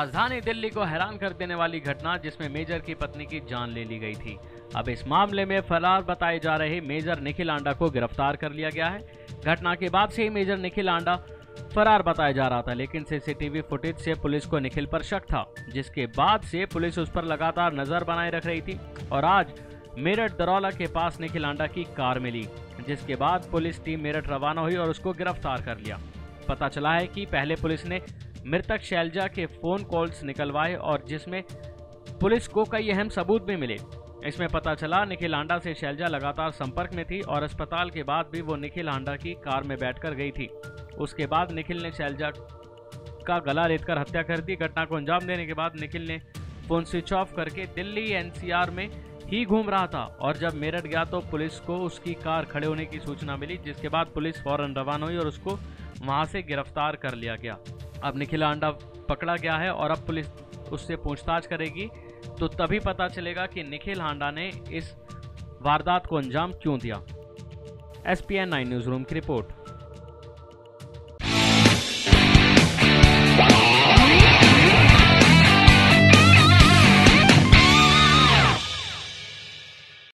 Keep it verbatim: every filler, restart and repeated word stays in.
राजधानी दिल्ली को हैरान कर देने वाली घटना जिसमें मेजर की पत्नी की जान ले ली गई थी। अब इस मामले में फरार बताए जा रहे मेजर निखिल आंडा को गिरफ्तार कर लिया गया है। घटना के बाद से ही मेजर निखिल आंडा फरार बताया जा रहा था, लेकिन सीसीटीवी फुटेज से पुलिस को निखिल पर शक था, जिसके बाद से पुलिस उस पर लगातार नजर बनाए रख रही थी। और आज मेरठ दरौला के पास निखिल आंडा की कार मिली, जिसके बाद पुलिस टीम मेरठ रवाना हुई और उसको गिरफ्तार कर लिया। पता चला है कि पहले पुलिस ने मृतक शैलजा के फोन कॉल्स निकलवाए और जिसमें पुलिस को कई अहम सबूत भी मिले। इसमें पता चला निखिल आंडा से शैलजा लगातार संपर्क में थी और अस्पताल के बाद भी वो निखिल आंडा की कार में बैठकर गई थी। उसके बाद निखिल ने शैलजा का गला रेतकर हत्या कर दी। घटना को अंजाम देने के बाद निखिल ने फोन स्विच ऑफ करके दिल्ली एनसीआर में ही घूम रहा था और जब मेरठ गया तो पुलिस को उसकी कार खड़े होने की सूचना मिली, जिसके बाद पुलिस फौरन रवाना हुई और उसको वहां से गिरफ्तार कर लिया गया। अब निखिल आंडा पकड़ा गया है और अब पुलिस उससे पूछताछ करेगी, तो तभी पता चलेगा कि निखिल आंडा ने इस वारदात को अंजाम क्यों दिया। S P N nine news room की रिपोर्ट।